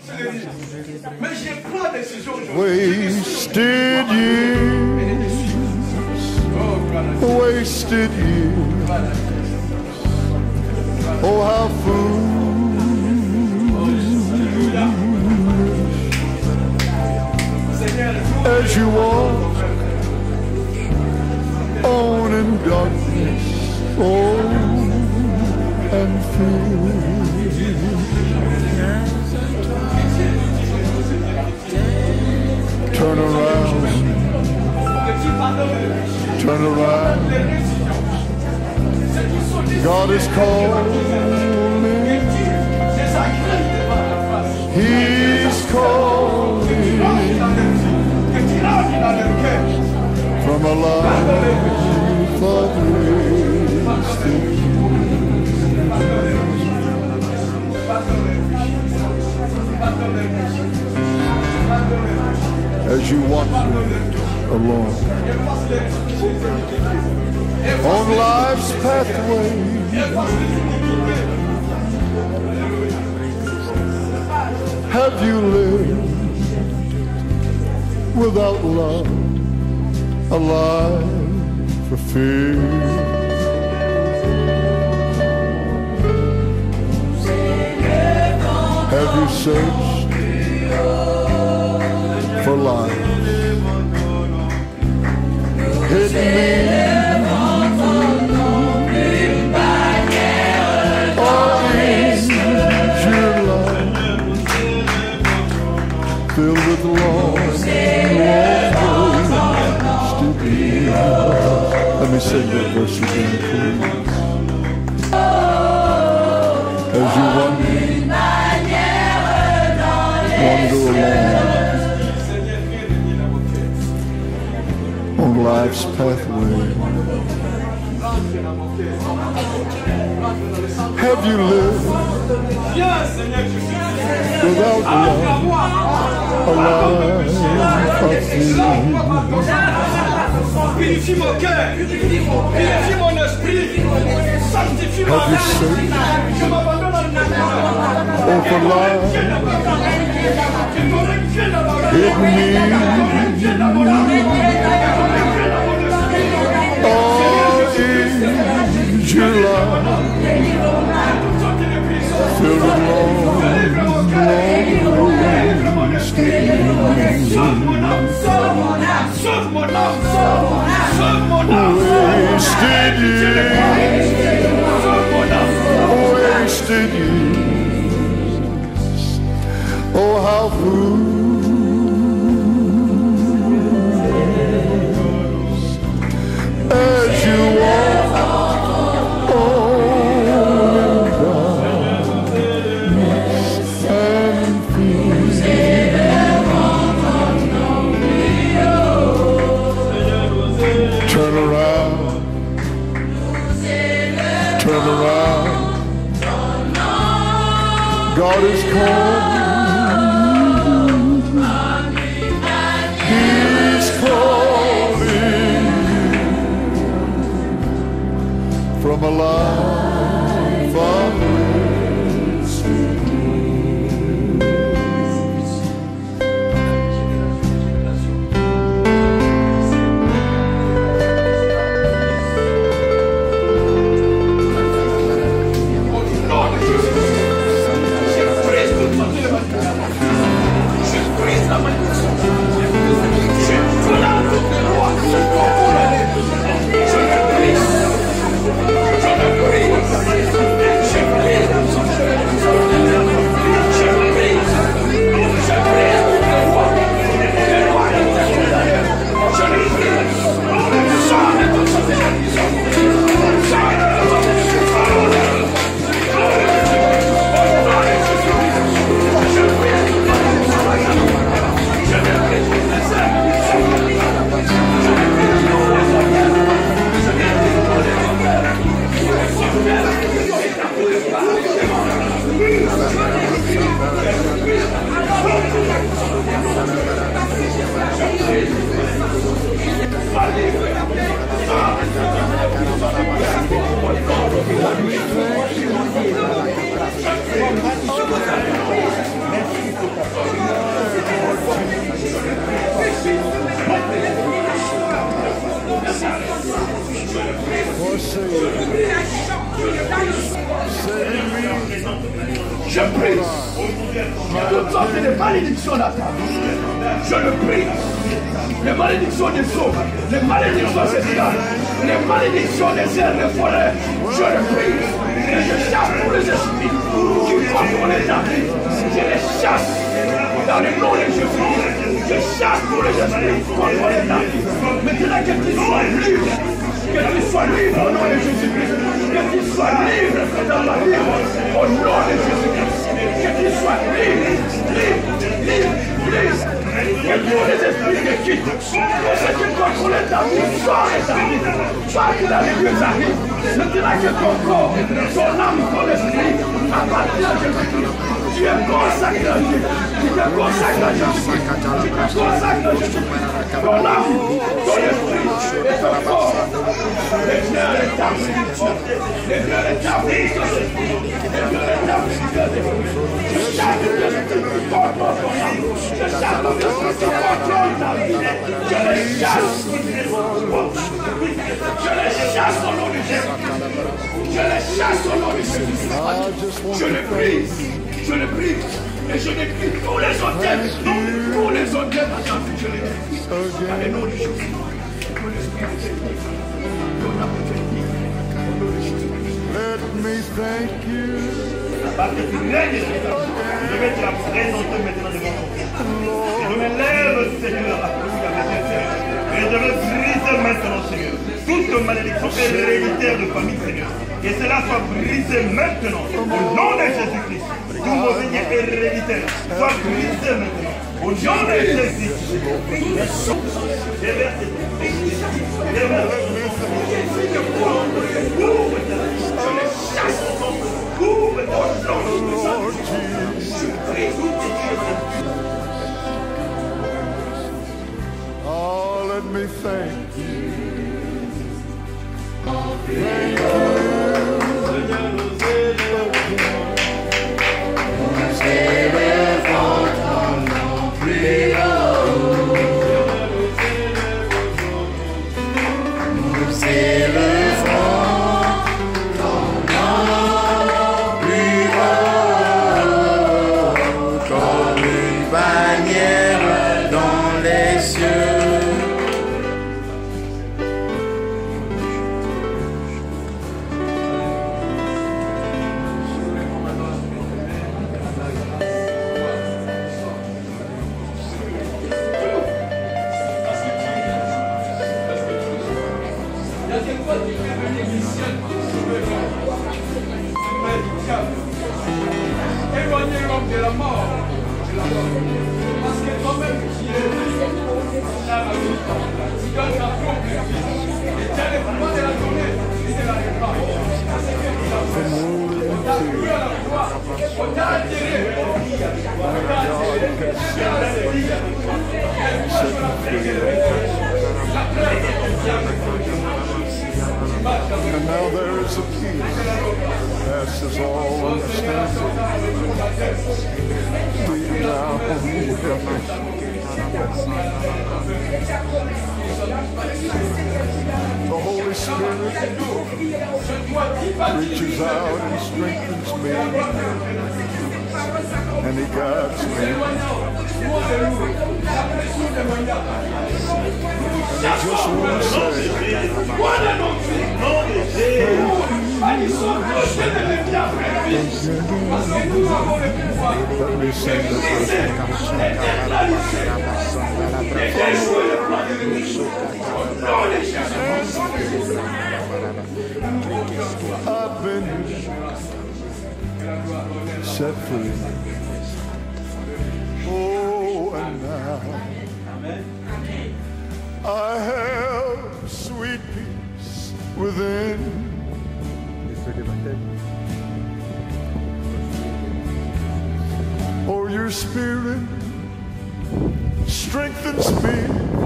Mais j'ai pris la décision aujourd'hui. Wasted years, wasted years. Oh, how foolish as you walk on in darkness, oh, and fear. Turn around, turn around. God is calling, He's calling from a life of wasted as you wander along on life's pathway. Have you lived without love, a life for fear? Have you searched for life hidden filled with lost Let me sing that verse again, please. As you wander along on life's pathway, have you lived without love, a life of fear? Purifie mon cœur, purifie mon esprit, sanctifie ma vie. Je m'abandonne à toi. Oh, for love, hit me. Oh, is your love filled with wasted years. Oh, how foolish as you walk on darkness and fear. Turn around, turn around. God is calling, Toutes sortes de malédictions là. Je le prie. Les malédictions des eaux, les malédictions ancestrales, les malédictions des airs, des forêts. Je le prie. Et je chasse tous les esprits qui contrôlent les habits. Je les chasse dans le nom de Jésus. Je chasse tous les esprits qui contrôlent les habits. Maintenant que tu sois libre. Que tu sois libre au nom de Jésus-Christ. Que tu sois libre dans la vie au nom de Jésus-Christ. Que tu sois libre, libre, libre, libre. Que tous les esprits te quittent. Que ceux qui contrôlent ta vie soient rétablis. Pas que la lumière arrive. Maintenant que ton corps, ton âme, ton esprit appartient à Jésus-Christ. Tu es consacré à Dieu. Tu es consacré à Jésus-Christ. Tu es consacré à Jésus-Christ. Ton âme, ton esprit et ton corps. Les biens rétablis. Les biens rétablis. Les biens rétablis. Je chasse le esprit qui contrôle ton âme. Je chasse le esprit qui contrôle ta vie. Je les chasse. Je les chasse au nom de Jésus. Je les chasse au nom de Jésus. Je les prie. Je les prie. Et je décris tous les hôtels. Tous les hôtels à ta vie. Je les décris. Dans le nom de Jésus. Let me thank you. Parce que tu règnes, je vais te la présenter maintenant devant ton Père. Je me lève, Seigneur, et je vais briser maintenant, Seigneur, toute malédiction héréditaire de famille, Seigneur. Que cela soit brisé maintenant, au nom de Jésus-Christ. Tout mauvais héréditaire soit brisé maintenant, au nom de Jésus-Christ. Oh, let me thank you. Thank Éloignez l'homme de la mort. Parce que toi-même qui es la vie, tu donnes ta propre vie. Et tu as le pouvoir de la donner et de la répandre. C'est ce que nous avons fait. On t'a cru à la croix. On t'a attiré. On t'a attiré. Vers la vie. Et moi je l'appelle. L'appelle And now there is a peace that passes all understanding. Deep down the Holy Spirit reaches out and strengthens me, and He guides me. And I just want to say, let me sing the I've been set free. Oh, and now I have sweet peace within. Oh, your Spirit strengthens me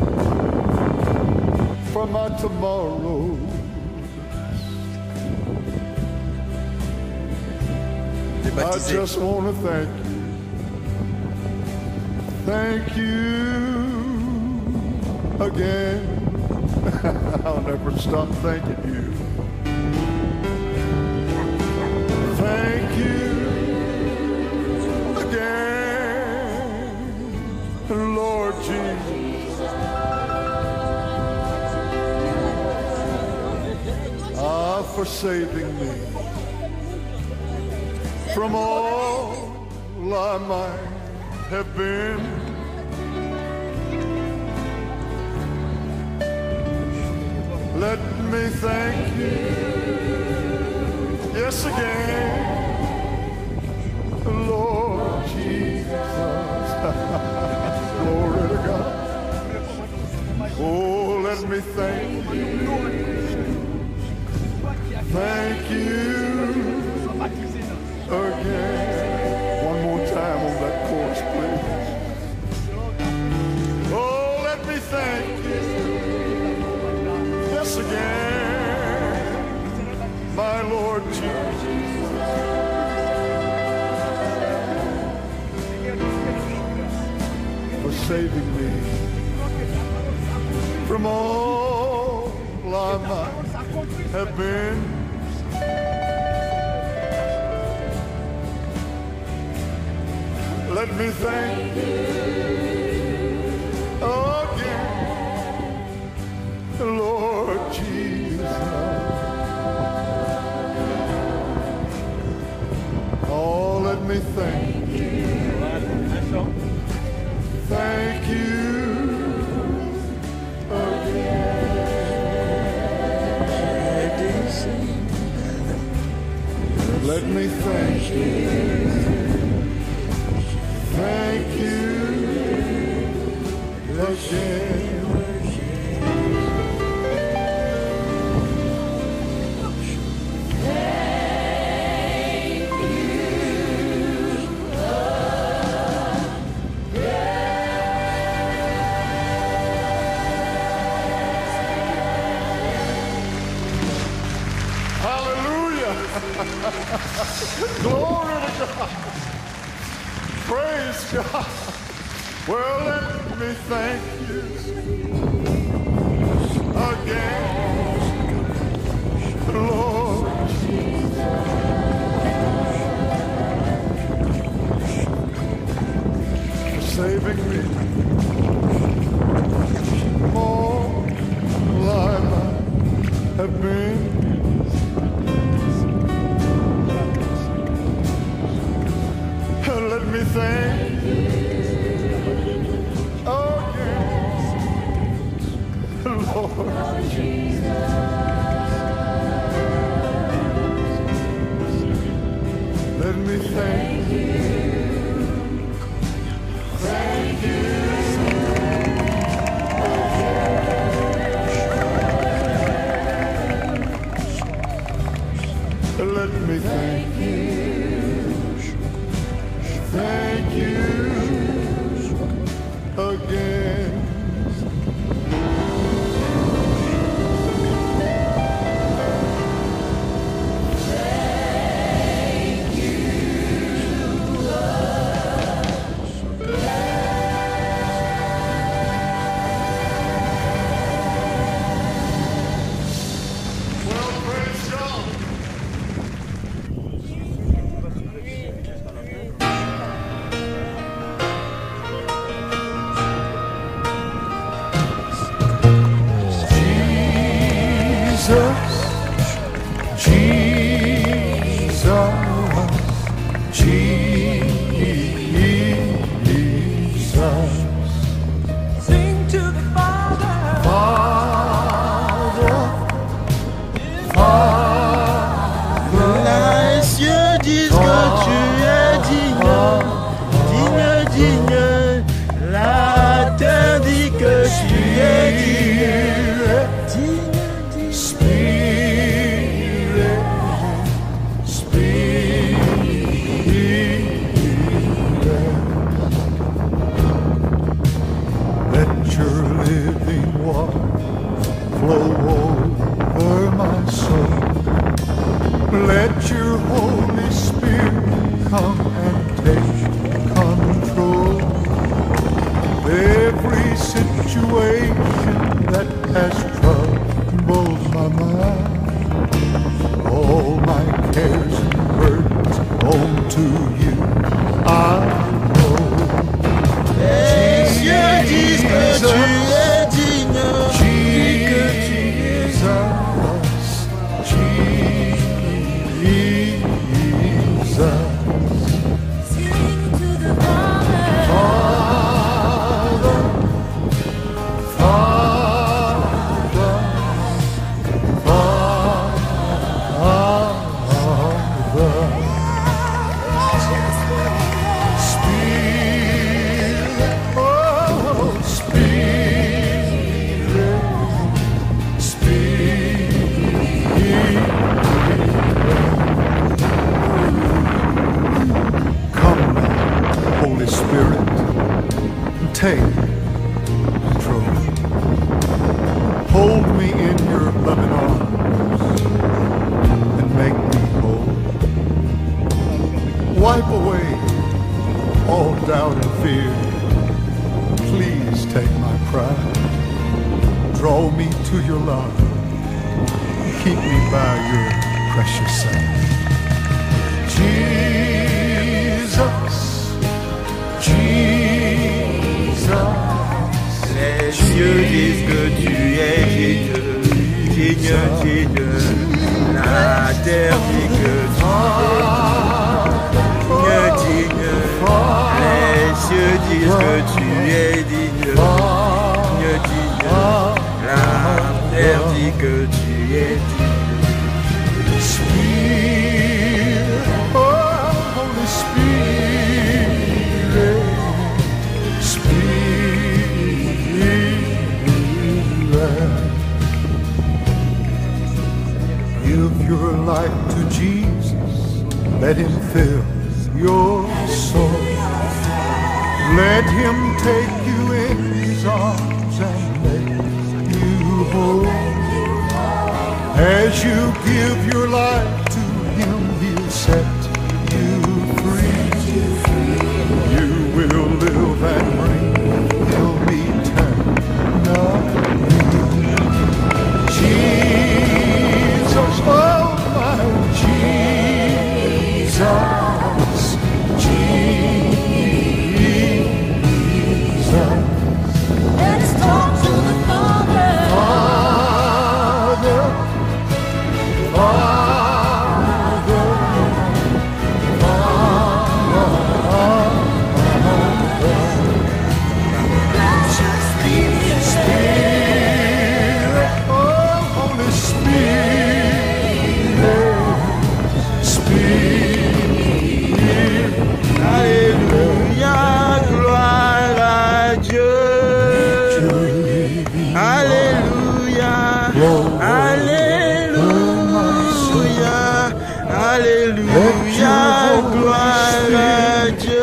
for my tomorrow. I just want to thank you. Thank you again. I'll never stop thanking you. Thank you again. Lord Jesus. For saving me from all I might have been. Let me thank you, yes again, Lord Jesus. Glory to God. Oh, let me thank you. Thank you again. One more time on that chorus, please. Oh, let me thank you. Yes, again, my Lord Jesus. For saving me from all I might have been. Let me thank you again, Lord Jesus. Oh, let me thank you. Thank you again. Let me thank you. Thank you again. Hallelujah. Glory to God. Praise God. Well, let me thank you again, Lord Jesus. For saving me more life I have been. Let me thank you again, Lord Jesus. Let me thank you. Thank you. Let me thank you. Thank you again. Well, praise God. Sing to the Father. Les cieux disent que tu es digne, digne, digne. La terre dit que tu es digne, digne, digne. Let your living water flow over my soul. Let your Holy Spirit come and take control. Every situation that has troubled my mind, all my cares and burdens onto you I roll. Les take control. Hold me in your loving arms and make me whole. Wipe away all doubt and fear. Please take my pride. Draw me to your love. Keep me by your precious side. Jesus, Jesus. Les cieux disent que tu es digne, digne, digne. La terre dit que tu es digne, digne. Les cieux disent que tu es digne, digne, digne. La terre dit que tu es digne. Spirit, oh Holy Spirit, Spirit, give your life to Jesus, let him fill your soul. Let him take you in his arms and make you whole. As you give your life to him, he'll set you free. You will live and reign till eternity. Jesus, oh my Jesus, Jesus. Let us talk to the Father. Father, Father, Precious Spirit, oh Holy Spirit, Spirit. Alléluia, gloire à Dieu. Alléluia, alléluia, alléluia, gloire à Dieu.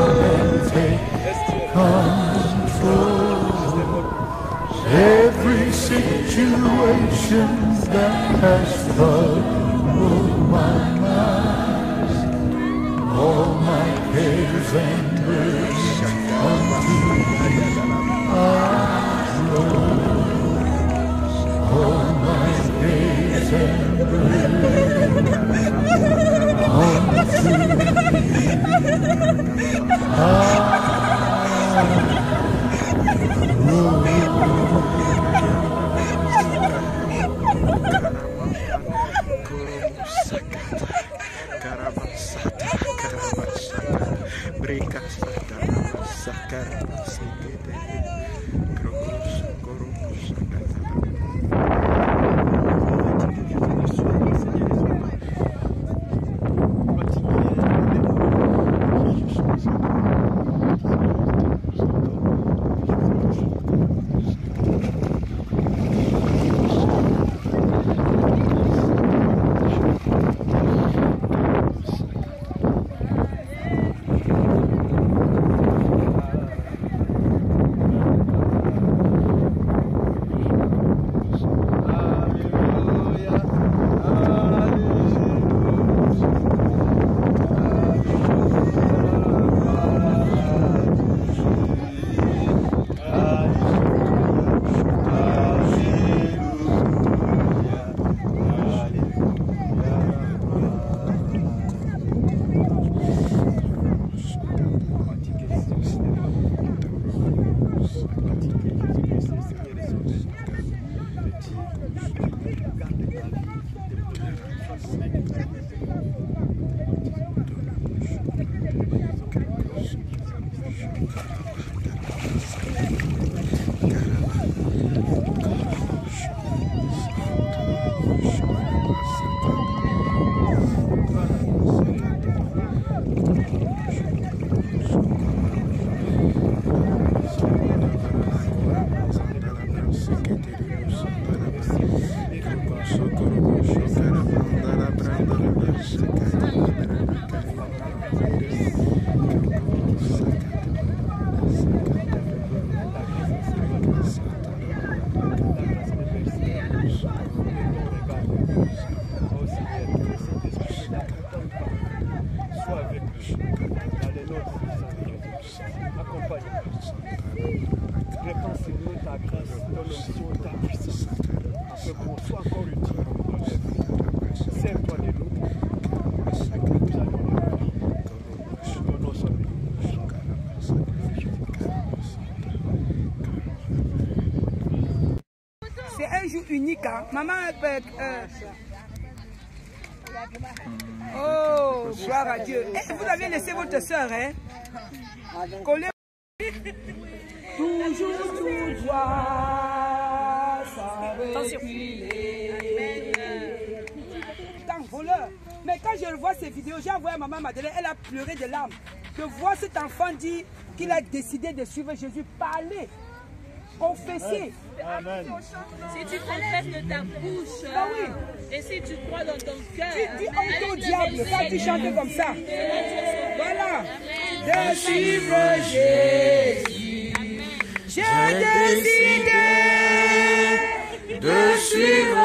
Every situation that has troubled my mind, all my cares and burdens unto I rose. All my cares and burdens Répands, Seigneur, ta grâce, ton onction, ta puissance, afin qu'on soit encore utile dans nos rêves. Sers-toi des nôtres. Nous allons le faire. Ton nom soit béni. C'est un jour unique, hein. Maman, oh, gloire à Dieu. Et vous avez laissé votre soeur, hein? Collez. Toujours tout droit, sans reculer. Tant voleur. Mais quand je revois ces vidéos, j'ai envoyé à maman Madeleine, elle a pleuré de larmes. Je vois cet enfant dire qu'il a décidé de suivre Jésus. Parler. Confesser. Amen. Si tu confesses de ta bouche, Ah oui. et si tu crois dans ton cœur, Tu dis honte au diable quand tu chantes comme ça. Voilà. De suivre Jésus. J'ai décidé de suivre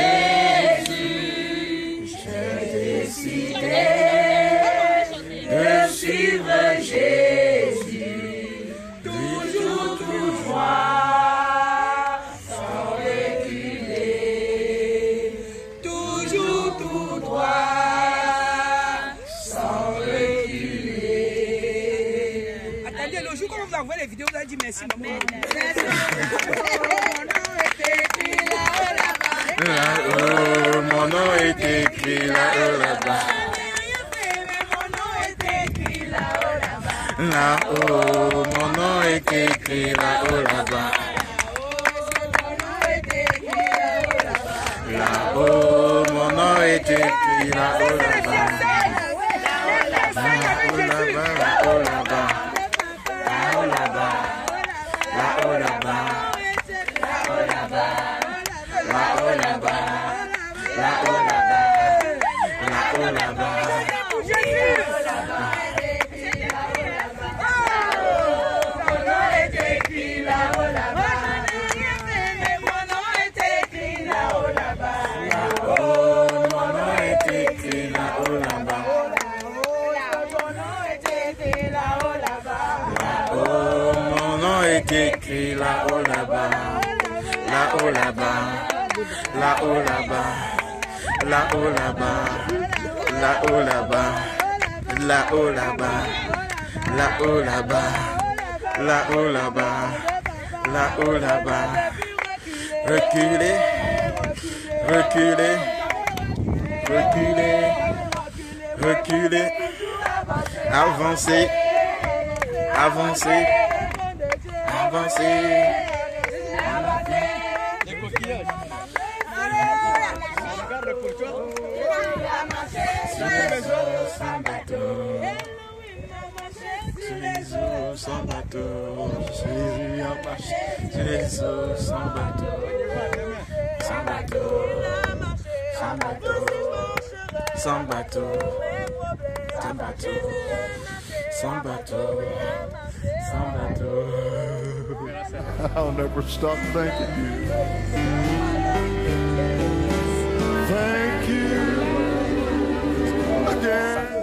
Jésus. J'ai décidé de suivre Jésus. Toujours tout droit, sans reculer. Toujours tout droit, sans reculer. Attendez, le jour quand vous envoyez les vidéos, vous allez dire merci, maman. Là-haut, mon nom est écrit là-haut, là-bas. Là-haut, mon nom est écrit là-haut, là-bas. Là-haut, mon nom est écrit là-haut, là-bas. Là-haut, là-bas. Là-haut, là-bas. Là-haut, là-bas. Là-haut, là-bas. Là-haut, là-bas. Là-haut, là-bas. Là-haut, là-bas. Écrit là-haut, là-bas, là-haut, là-bas, là-haut, là-bas, là-haut, là-bas, là-haut, là-bas, là-haut, là-bas, là-haut, là-bas, là-haut, là-bas, là-haut, là-bas. Reculez, reculez, reculez, reculez, avancez, avancez. Avancez. Les coquillages. Regarde pour toi. Sur les eaux sans bateau. Sur les eaux sans bateau. Jésus en marche. Sur les eaux sans bateau. Sans bateau. Sans bateau. Sans bateau. Sans bateau. Sans bateau. Sans bateau. I'll never stop thanking you. Thank you again.